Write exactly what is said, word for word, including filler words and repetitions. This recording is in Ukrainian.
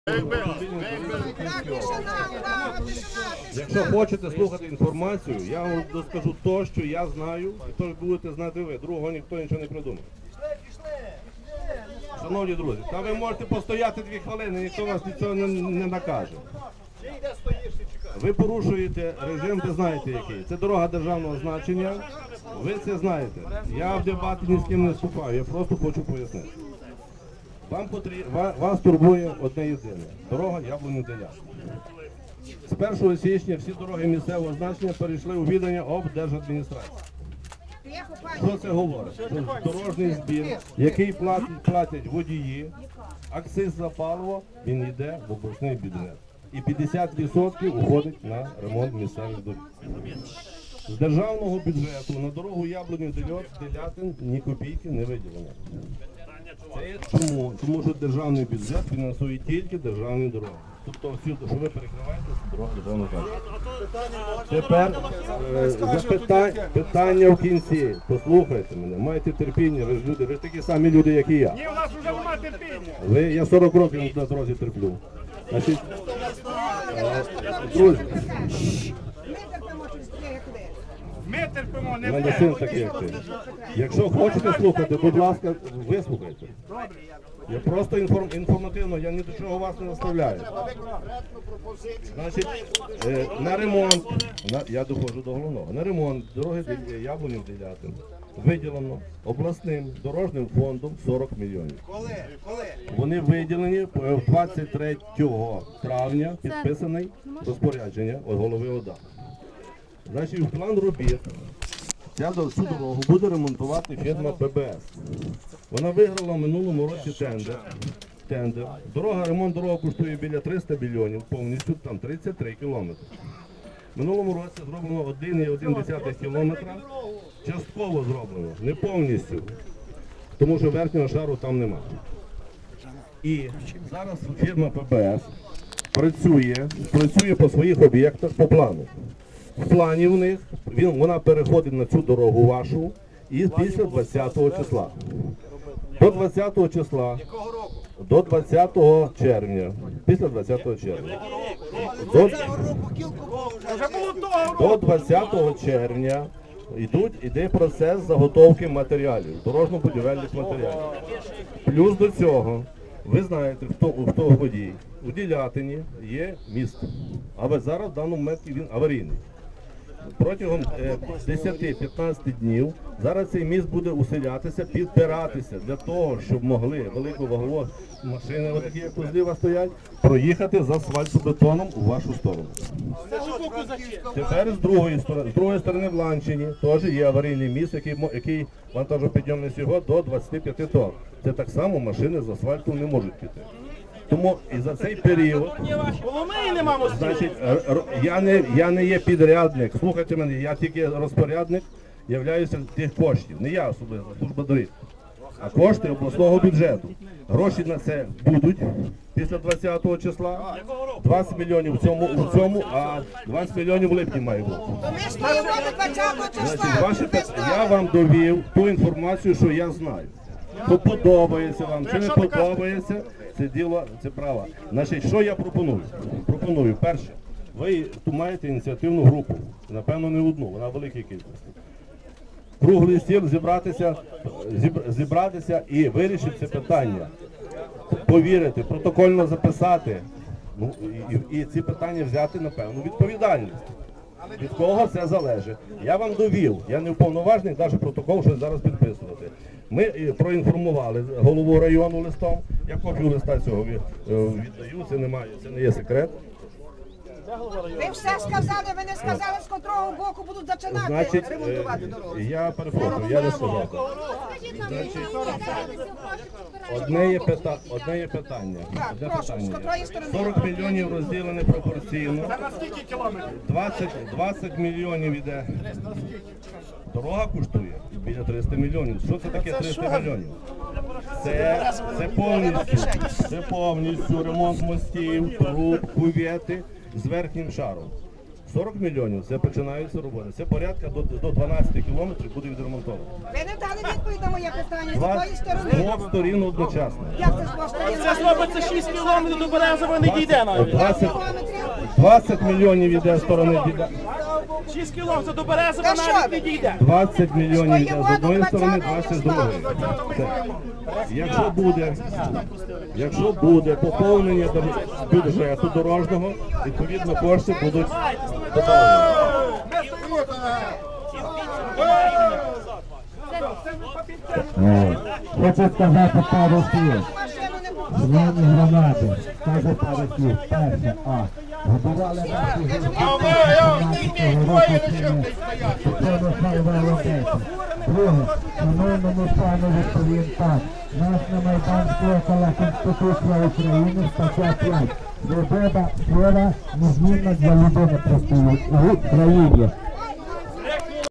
Якщо хочете слухати інформацію, я вам розкажу те, що я знаю, і то будете знати ви. Другого ніхто нічого не придумав. Шановні друзі, та ви можете постояти дві хвилини, ніхто вас нічого не, не накаже. Ви порушуєте режим, ви знаєте який. Це дорога державного значення, ви це знаєте. Я в дебаті ні з ким не вступаю, я просто хочу пояснити. Вам потрібно, вас турбує одне єдине – дорога Яблунів-Деляк. З першого січня всі дороги місцевого значення перейшли у відання облдержадміністрації. Що це говорить? Що дорожній збір, який платять, платять водії, акциз за паливо, він йде в обласний бюджет. І п'ятдесят відсотків уходить на ремонт місцевих доріг. З державного бюджету на дорогу Яблунів-Делятин ні копійки не виділено. Це чому? Тому що державний бюджет фінансує тільки державні дороги. Тобто всі, що ви перекриваєте, це дорога державного значення. Тепер е, запитання, питання в кінці. Послухайте мене, майте терпіння, ви ж люди, ви ж такі самі люди, як і я. Ні, у нас вже немає терпіння. Ви, я сорок років на дорозі терплю. Значить, е, друзі, Ми терпимо, не в мене ви. син такий, як ти. Якщо хочете слухати, будь ласка, вислухайте. Я просто інформ, інформативно, я ні до чого вас не наставляю. Значить, е, на ремонт, на, я доходжу до головного, на ремонт дороги Яблунів-Делятин виділено обласним дорожнім фондом сорок мільйонів. Вони виділені двадцять третього травня, підписаний розпорядження від голови ОДА. Значить, в план робіт ця, цю дорогу буде ремонтувати фірма Пе Бе Ес. Вона виграла в минулому році тендер. тендер. Дорога, ремонт дороги коштує біля триста мільйонів, повністю там тридцять три кілометри. В минулому році зроблено один цілих одна десята кілометра, частково зроблено, не повністю, тому що верхнього шару там нема. І зараз фірма Пе Бе Ес працює, працює по своїх об'єктах по плану. В плані в них він, вона переходить на цю дорогу вашу і після двадцятого числа. До двадцятого числа, до двадцятого червня, після двадцятого червня, до, до двадцятого червня йдуть, йде процес заготовки матеріалів, дорожньо-будівельних матеріалів. Плюс до цього, ви знаєте, хто, хто водій, у Делятині є міст, але зараз в даному моменті він аварійний. Протягом десяти-п'ятнадцяти днів зараз цей міст буде усилятися, підпиратися для того, щоб могли великовагові машини, отакі як зліва стоять, проїхати з асфальтобетоном у вашу сторону. Тепер з другої сторони, з другої сторони в Ланчині теж є аварійний міст, який, який вантажопідйомний всього до двадцяти п'яти тонн. Це так само машини з асфальту не можуть піти. Тому і за цей період, значить, я не, я не є підрядник, слухайте мене, я тільки розпорядник, являюся тих коштів, не я особливо, служба доріг, а кошти обласного бюджету. Гроші на це будуть після двадцятого числа, двадцять мільйонів в цьому, у цьому, а двадцять мільйонів в липні має бути. Значить, ваше, я вам довів ту інформацію, що я знаю. То подобається вам, чи не подобається, це діло, це право. Значить, що я пропоную? Пропоную, перше, ви тут маєте ініціативну групу, напевно не одну, вона в великій кількості. Круглий стіл зібратися, зібратися і вирішити це питання. Повірити, протокольно записати, ну, і, і ці питання взяти на певну відповідальність. Від кого все залежить. Я вам довів, я не уповноважений, навіть протокол, що зараз підписувати. Ми проінформували голову району листом, я копію листа цього віддаю, це немає, це не є секрет. Ви все сказали, ви не сказали, з котрого боку будуть починати Значить, ремонтувати дорогу. Я перепрошую, я не сказав. Значить, одне є, пита, одне є питання. Одне питання. сорок мільйонів розділені пропорційно. двадцять, двадцять мільйонів йде. Дорога коштує біля триста мільйонів. Що це таке триста мільйонів? Це, це, повністю, це повністю ремонт мостів, труб, кювети з верхнім шаром. сорок мільйонів, це починаються роботи. Це порядка до, до дванадцяти кілометрів буде відремонтовано. Ви не дали відповідь на моє питання, з Два, якої з сторони? двох сторін одночасно. Як це з двох сторін? Це зробиться шість кілометрів до Березової не дійде навіть. двадцять, Кілометрів? двадцять мільйонів йде з сторони біля. шість кілометрів до Березової Та що навіть ви? не дійде. двадцять мільйонів йде Стоїмо з одної до сторони, двадцятого двадцять з другої. Це. Якщо буде, якщо буде поповнення до- бюджету дорожнього, відповідно кошти будуть поповнені. Хочу сказати пару слів. Машину не було. Шановні громади, скажу пару слів. Перше, а, годували наші гірки року цими спеціально харвали десять. Друге, шановному пану відповім так. Нас на Майдан скликала Конституція України, стаття п'ять. Свобода слова незмінна для людини простої в Україні.